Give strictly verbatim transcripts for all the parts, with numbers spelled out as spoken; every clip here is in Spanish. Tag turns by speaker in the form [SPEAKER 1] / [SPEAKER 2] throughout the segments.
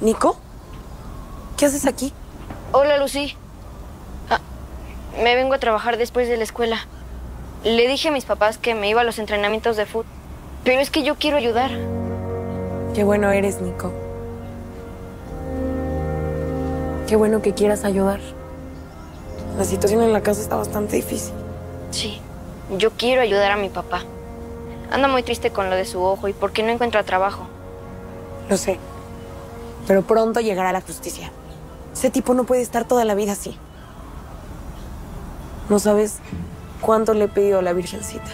[SPEAKER 1] ¿Nico? ¿Qué haces aquí?
[SPEAKER 2] Hola, Lucy. Ah, me vengo a trabajar después de la escuela. Le dije a mis papás que me iba a los entrenamientos de fútbol. Pero es que yo quiero ayudar.
[SPEAKER 1] Qué bueno eres, Nico. Qué bueno que quieras ayudar. La situación en la casa está bastante difícil.
[SPEAKER 2] Sí, yo quiero ayudar a mi papá. Anda muy triste con lo de su ojo y porque no encuentra trabajo.
[SPEAKER 1] Lo sé. Pero pronto llegará la justicia. Ese tipo no puede estar toda la vida así. No sabes cuánto le he pedido a la Virgencita.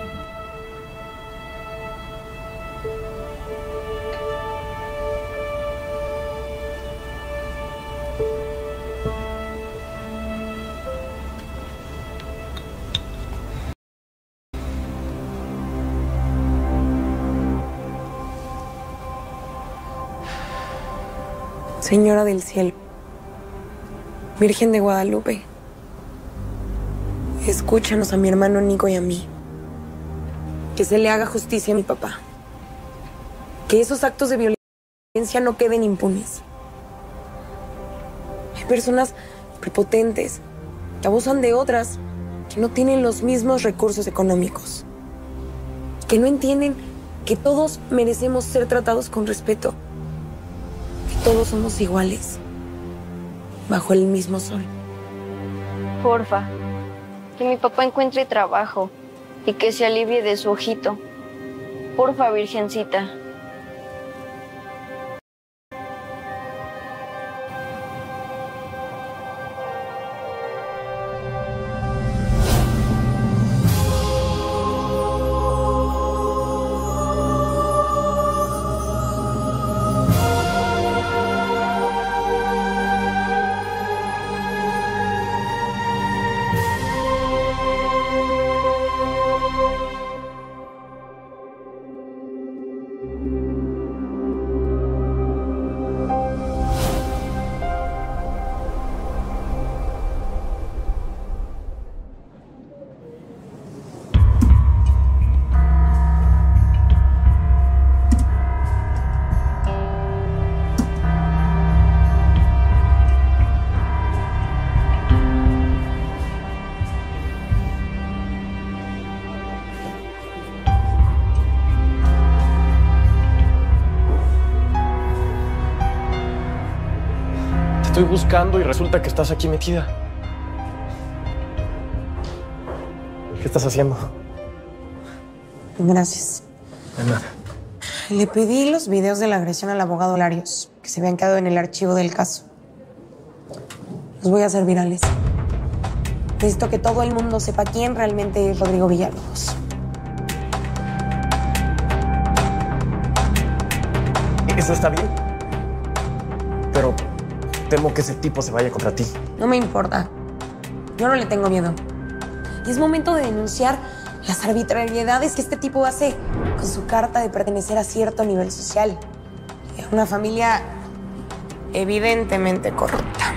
[SPEAKER 1] Señora del Cielo, Virgen de Guadalupe, escúchanos a mi hermano Nico y a mí. Que se le haga justicia a mi papá. Que esos actos de violencia no queden impunes. Hay personas prepotentes que abusan de otras que no tienen los mismos recursos económicos. Que no entienden que todos merecemos ser tratados con respeto. Todos somos iguales, bajo el mismo sol.
[SPEAKER 2] Porfa, que mi papá encuentre trabajo y que se alivie de su ojito. Porfa, Virgencita.
[SPEAKER 3] Estoy buscando y resulta que estás aquí metida. ¿Qué estás haciendo?
[SPEAKER 1] Gracias.
[SPEAKER 3] De nada.
[SPEAKER 1] Le pedí los videos de la agresión al abogado Larios, que se habían quedado en el archivo del caso. Los voy a hacer virales. Necesito que todo el mundo sepa quién realmente es Rodrigo Villalobos.
[SPEAKER 3] Eso está bien. Pero temo que ese tipo se vaya contra ti.
[SPEAKER 1] No me importa. Yo no le tengo miedo. Y es momento de denunciar las arbitrariedades que este tipo hace con su carta de pertenecer a cierto nivel social. Y a una familia evidentemente corrupta.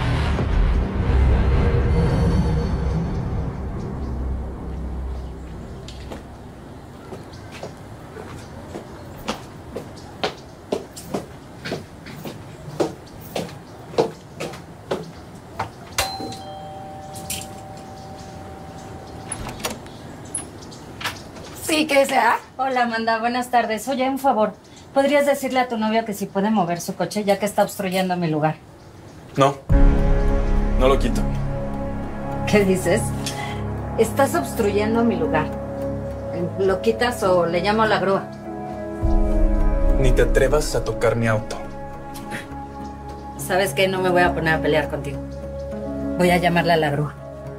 [SPEAKER 4] Sí, ¿qué desea?
[SPEAKER 5] Hola, Amanda. Buenas tardes. Oye, un favor. ¿Podrías decirle a tu novio que si puede mover su coche ya que está obstruyendo mi lugar?
[SPEAKER 3] No. No lo quito.
[SPEAKER 5] ¿Qué dices? Estás obstruyendo mi lugar. ¿Lo quitas o le llamo a la grúa?
[SPEAKER 3] Ni te atrevas a tocar mi auto.
[SPEAKER 5] ¿Sabes qué? No me voy a poner a pelear contigo. Voy a llamarle a la grúa.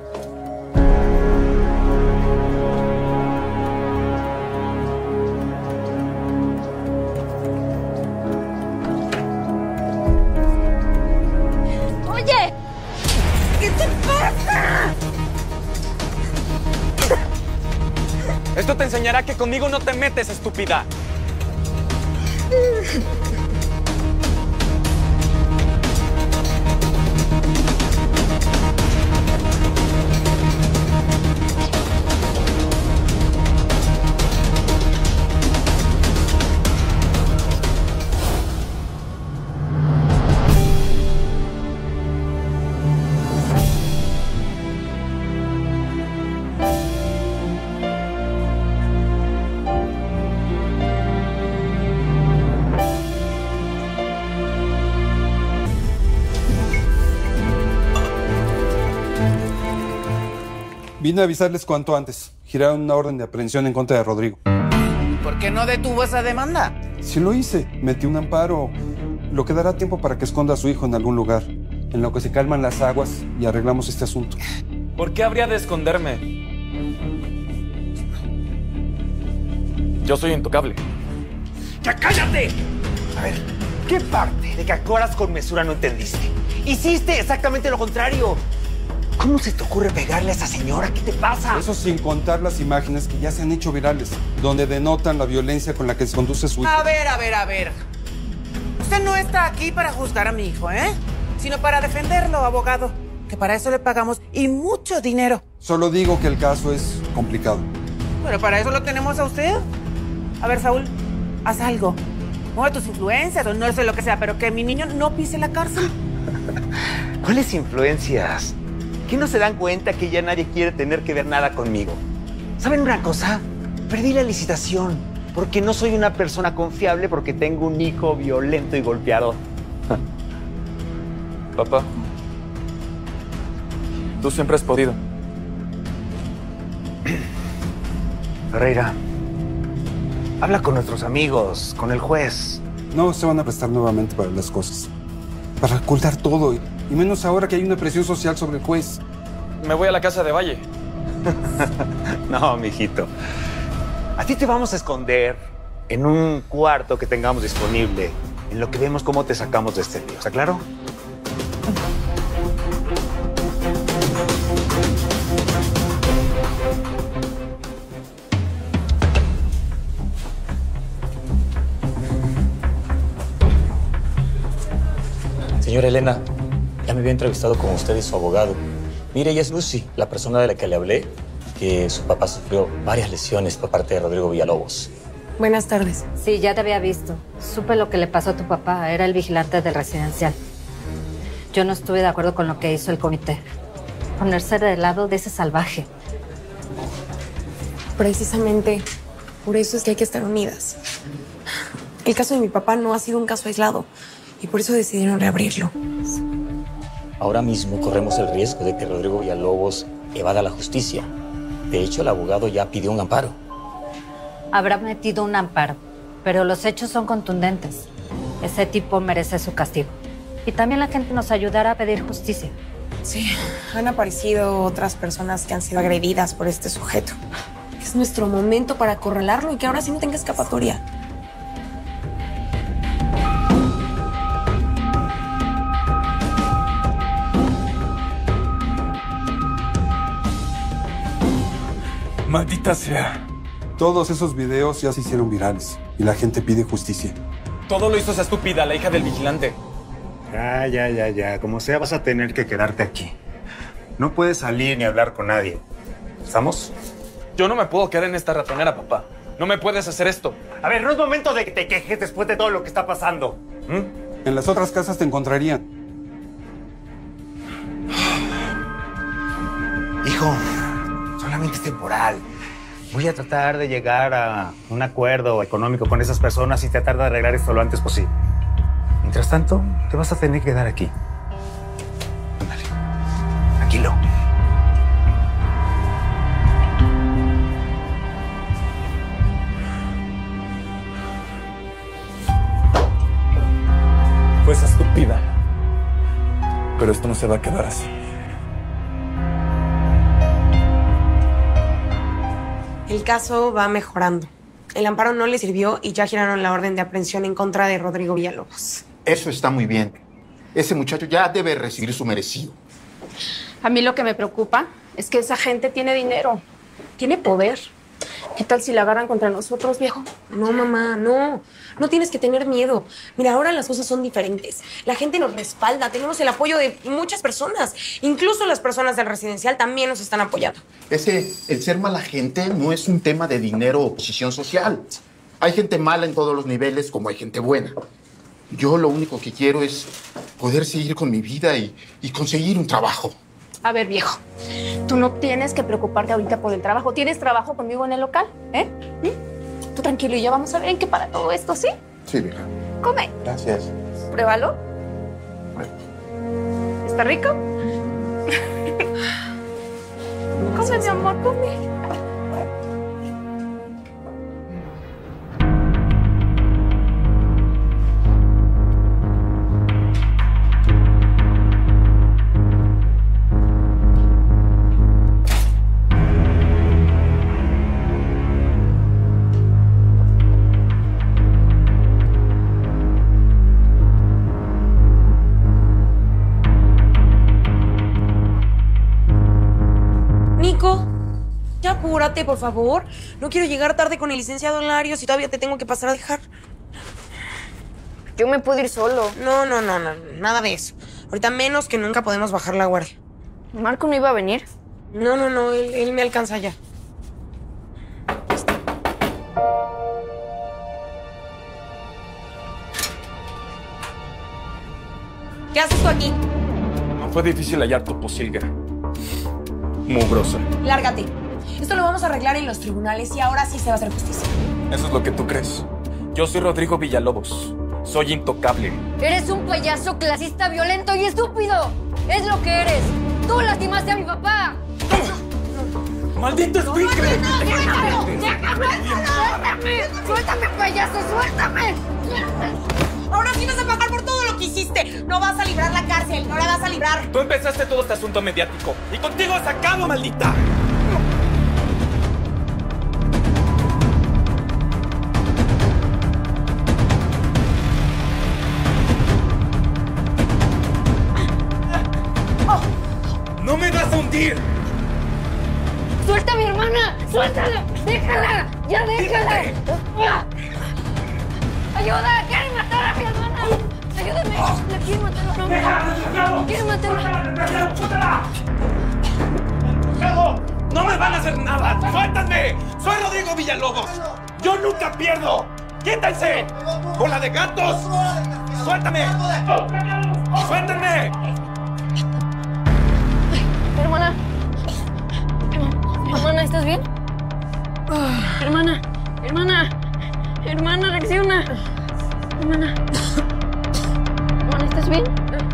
[SPEAKER 3] Esto te enseñará que conmigo no te metes, estúpida.
[SPEAKER 4] Vine a avisarles cuanto antes. Giraron una orden de aprehensión en contra de Rodrigo.
[SPEAKER 6] ¿Por qué no detuvo esa demanda?
[SPEAKER 4] Sí lo hice. Metí un amparo. Lo que dará tiempo para que esconda a su hijo en algún lugar, en lo que se calman las aguas y arreglamos este asunto.
[SPEAKER 3] ¿Por qué habría de esconderme? Yo soy intocable.
[SPEAKER 7] ¡Ya cállate! A ver, ¿qué parte de que actuaras con mesura no entendiste? Hiciste exactamente lo contrario. ¿Cómo se te ocurre pegarle a esa señora? ¿Qué te pasa?
[SPEAKER 4] Eso sin contar las imágenes que ya se han hecho virales, donde denotan la violencia con la que se conduce su hijo.
[SPEAKER 6] A ver, a ver, a ver. Usted no está aquí para juzgar a mi hijo, ¿eh? Sino para defenderlo, abogado. Que para eso le pagamos y mucho dinero.
[SPEAKER 4] Solo digo que el caso es complicado.
[SPEAKER 6] Pero para eso lo tenemos a usted. A ver, Saúl, haz algo. Mueve tus influencias o no sé lo que sea, pero que mi niño no pise la cárcel.
[SPEAKER 7] ¿Cuáles influencias? ¿Qué no se dan cuenta que ya nadie quiere tener que ver nada conmigo? ¿Saben una cosa? Perdí la licitación porque no soy una persona confiable porque tengo un hijo violento y golpeado.
[SPEAKER 3] Papá, tú siempre has podido.
[SPEAKER 7] Ferreira, habla con nuestros amigos, con el juez.
[SPEAKER 4] No se van a prestar nuevamente para las cosas. Para ocultar todo, y menos ahora que hay una presión social sobre el juez.
[SPEAKER 3] Me voy a la casa de Valle.
[SPEAKER 7] No, mijito. A ti te vamos a esconder en un cuarto que tengamos disponible, en lo que vemos cómo te sacamos de este lío. ¿Está claro?
[SPEAKER 8] Señora Elena, ya me había entrevistado con usted y su abogado. Mire, ella es Lucy, la persona de la que le hablé, que su papá sufrió varias lesiones por parte de Rodrigo Villalobos.
[SPEAKER 1] Buenas tardes.
[SPEAKER 5] Sí, ya te había visto. Supe lo que le pasó a tu papá. Era el vigilante del residencial. Yo no estuve de acuerdo con lo que hizo el comité. Ponerse del lado de ese salvaje.
[SPEAKER 1] Precisamente por eso es que hay que estar unidas. El caso de mi papá no ha sido un caso aislado y por eso decidieron reabrirlo.
[SPEAKER 8] Ahora mismo corremos el riesgo de que Rodrigo Villalobos evada la justicia. De hecho, el abogado ya pidió un amparo.
[SPEAKER 5] Habrá metido un amparo, pero los hechos son contundentes. Ese tipo merece su castigo. Y también la gente nos ayudará a pedir justicia.
[SPEAKER 1] Sí, han aparecido otras personas que han sido agredidas por este sujeto. Es nuestro momento para acorralarlo y que ahora sí no tenga escapatoria.
[SPEAKER 3] Maldita sea.
[SPEAKER 4] Todos esos videos ya se hicieron virales y la gente pide justicia.
[SPEAKER 3] Todo lo hizo esa estúpida, la hija del vigilante.
[SPEAKER 9] Ya, ya, ya, ya. Como sea, vas a tener que quedarte aquí. No puedes salir ni hablar con nadie. ¿Estamos?
[SPEAKER 3] Yo no me puedo quedar en esta ratonera, papá. No me puedes hacer esto.
[SPEAKER 7] A ver, no es momento de que te quejes después de todo lo que está pasando. ¿Mm?
[SPEAKER 4] En las otras casas te encontrarían.
[SPEAKER 7] Hijo, solamente es temporal. Voy a tratar de llegar a un acuerdo económico con esas personas y tratar de arreglar esto lo antes posible. Mientras tanto, te vas a tener que quedar aquí. Ándale. Tranquilo.
[SPEAKER 3] Fue esa estúpida. Pero esto no se va a quedar así.
[SPEAKER 1] El caso va mejorando. El amparo no le sirvió y ya giraron la orden de aprehensión en contra de Rodrigo Villalobos.
[SPEAKER 10] Eso está muy bien. Ese muchacho ya debe recibir su merecido.
[SPEAKER 11] A mí lo que me preocupa es que esa gente tiene dinero, tiene poder. ¿Qué tal si la agarran contra nosotros, viejo?
[SPEAKER 1] No, mamá, no. No tienes que tener miedo. Mira, ahora las cosas son diferentes. La gente nos respalda, tenemos el apoyo de muchas personas. Incluso las personas del residencial también nos están apoyando.
[SPEAKER 10] Ese, el ser mala gente no es un tema de dinero o posición social. Hay gente mala en todos los niveles como hay gente buena. Yo lo único que quiero es poder seguir con mi vida y, y conseguir un trabajo.
[SPEAKER 11] A ver, viejo, tú no tienes que preocuparte ahorita por el trabajo. ¿Tienes trabajo conmigo en el local? ¿Eh? ¿Mm? Tú tranquilo y ya vamos a ver en qué para todo esto, ¿sí?
[SPEAKER 10] Sí, vieja.
[SPEAKER 11] Come.
[SPEAKER 10] Gracias.
[SPEAKER 11] Pruébalo. ¿Está rico? come, mi amor, come.
[SPEAKER 1] Apúrate, por favor. No quiero llegar tarde con el licenciado Larios y todavía te tengo que pasar a dejar.
[SPEAKER 2] Yo me puedo ir solo.
[SPEAKER 1] No, no, no, no, nada de eso. Ahorita menos que nunca podemos bajar la guardia.
[SPEAKER 2] ¿Marco no iba a venir?
[SPEAKER 1] No, no, no, él, él me alcanza ya. ¿Qué haces tú aquí?
[SPEAKER 3] No fue difícil hallar tu posilga. Mugrosa.
[SPEAKER 1] Lárgate. Esto lo vamos a arreglar en los tribunales y ahora sí se va a hacer justicia.
[SPEAKER 3] Eso es lo que tú crees. Yo soy Rodrigo Villalobos. Soy intocable.
[SPEAKER 5] Eres un payaso clasista, violento y estúpido. Es lo que eres. Tú lastimaste a mi papá.
[SPEAKER 3] ¡Maldito escuincle!
[SPEAKER 5] ¡No, déjame! ¡Déjame! ¡Suéltame! ¡Suéltame, payaso! ¡Suéltame!
[SPEAKER 1] Ahora sí vas a pagar por todo lo que hiciste. No vas a librar la cárcel, no la vas a librar.
[SPEAKER 3] Tú empezaste todo este asunto mediático y contigo se acabó, maldita. ¡No me vas a hundir!
[SPEAKER 5] ¡Suelta a mi hermana! ¡Suéltala! ¡Déjala! ¡Ya déjala! ¡Ayuda! ¡Quieren matar a mi hermana! ¡Ayúdame! ¡La quieren matar a mi hermana! ¡Quieren matarla!
[SPEAKER 3] ¡No me van a hacer nada! ¡Suéltame! ¡Soy Rodrigo Villalobos! ¡Yo nunca pierdo! ¡Quítense! ¡Bola de gatos! ¡Suéltame! ¡Suéltame!
[SPEAKER 2] Hermana. Hermana, ¿estás bien? Hermana. Hermana. Hermana, reacciona. Hermana. Hermana, ¿estás bien?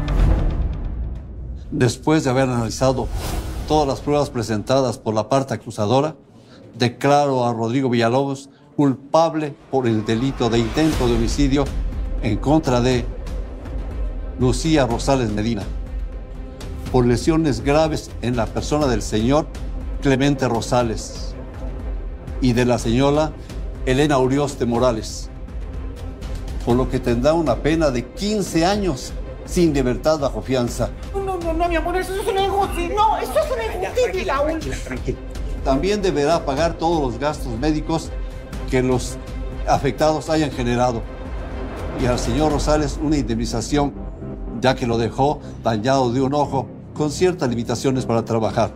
[SPEAKER 12] Después de haber analizado todas las pruebas presentadas por la parte acusadora, declaro a Rodrigo Villalobos culpable por el delito de intento de homicidio en contra de Lucía Rosales Medina, por lesiones graves en la persona del señor Clemente Rosales y de la señora Elena Urioste Morales, por lo que tendrá una pena de quince años sin libertad bajo fianza.
[SPEAKER 6] No, no, no, no, mi amor, eso es una injusticia. No, eso es una injusticia, Raúl.
[SPEAKER 3] Tranquila, tranquila.
[SPEAKER 12] También deberá pagar todos los gastos médicos que los afectados hayan generado y al señor Rosales una indemnización, ya que lo dejó dañado de un ojo con ciertas limitaciones para trabajar.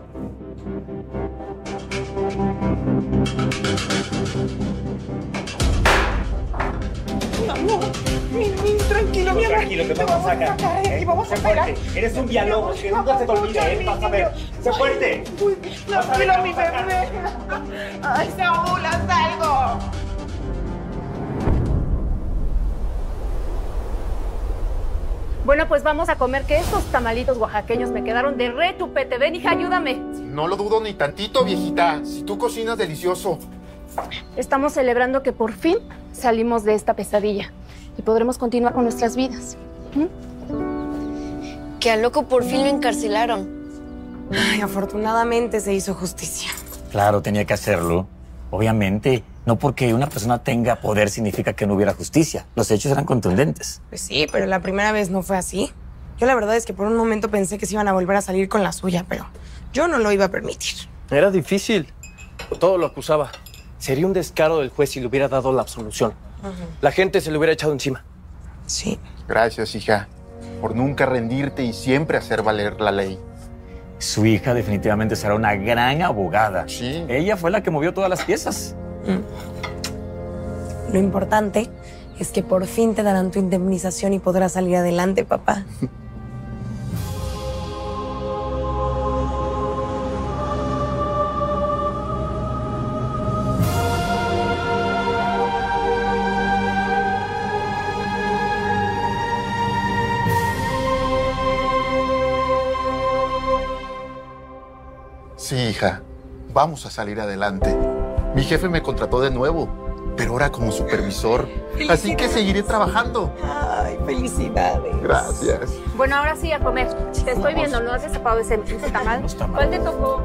[SPEAKER 6] Mi amor, mi, mi, tranquilo, mi amor.
[SPEAKER 7] Tranquilo, que te vamos a sacar.
[SPEAKER 6] ¿Eh? Vamos a
[SPEAKER 7] Sé
[SPEAKER 6] pegar.
[SPEAKER 7] fuerte. Eres un Villalobos, que nunca se te olvide, ¿eh? Vas a ver. Sé fuerte.
[SPEAKER 6] Uy, tranquilo, mi bebé. Ay, Saúl, haz algo.
[SPEAKER 11] Bueno, pues vamos a comer, que estos tamalitos oaxaqueños me quedaron de retupete. Ven, hija, ayúdame.
[SPEAKER 10] No lo dudo ni tantito, viejita. Si tú cocinas delicioso.
[SPEAKER 11] Estamos celebrando que por fin salimos de esta pesadilla y podremos continuar con nuestras vidas. ¿Mm?
[SPEAKER 2] Que al loco por fin lo encarcelaron.
[SPEAKER 1] Ay, afortunadamente se hizo justicia.
[SPEAKER 8] Claro, tenía que hacerlo. Obviamente, no porque una persona tenga poder significa que no hubiera justicia. Los hechos eran contundentes.
[SPEAKER 1] Pues sí, pero la primera vez no fue así. Yo la verdad es que por un momento pensé que se iban a volver a salir con la suya, pero yo no lo iba a permitir.
[SPEAKER 3] Era difícil. Todo lo acusaba. Sería un descaro del juez si le hubiera dado la absolución. Uh-huh. La gente se le hubiera echado encima.
[SPEAKER 1] Sí.
[SPEAKER 10] Gracias, hija, por nunca rendirte y siempre hacer valer la ley.
[SPEAKER 8] Su hija definitivamente será una gran abogada.
[SPEAKER 10] Sí.
[SPEAKER 8] Ella fue la que movió todas las piezas.
[SPEAKER 1] Mm. Lo importante es que por fin te darán tu indemnización y podrás salir adelante, papá.
[SPEAKER 10] Sí, hija. Vamos a salir adelante. Mi jefe me contrató de nuevo, pero ahora como supervisor. Así que seguiré trabajando.
[SPEAKER 1] Ay, felicidades.
[SPEAKER 10] Gracias.
[SPEAKER 11] Bueno, ahora sí a comer. Te estoy viendo, ¿no has destapado ese, ese tamal? ¿Cuál te tocó?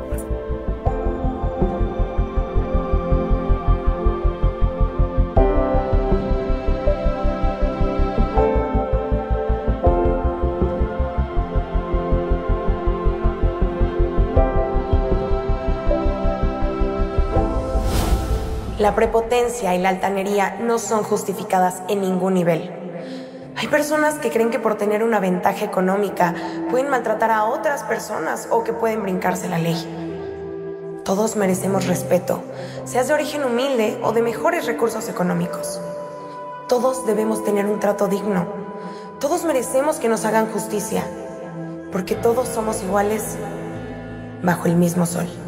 [SPEAKER 1] La prepotencia y la altanería no son justificadas en ningún nivel. Hay personas que creen que por tener una ventaja económica pueden maltratar a otras personas o que pueden brincarse la ley. Todos merecemos respeto, seas de origen humilde o de mejores recursos económicos. Todos debemos tener un trato digno. Todos merecemos que nos hagan justicia, porque todos somos iguales bajo el mismo sol.